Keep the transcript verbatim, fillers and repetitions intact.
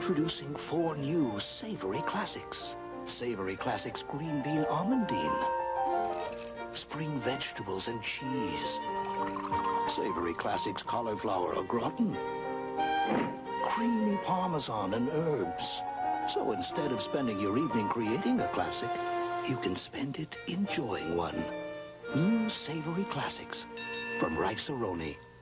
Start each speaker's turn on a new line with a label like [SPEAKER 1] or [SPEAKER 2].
[SPEAKER 1] Introducing four new Savory Classics. Savory Classics Green Bean Almondine. Spring Vegetables and Cheese. Savory Classics Cauliflower au Gratin. Creamy Parmesan and Herbs. So instead of spending your evening creating a classic, you can spend it enjoying one. New Savory Classics from Roni.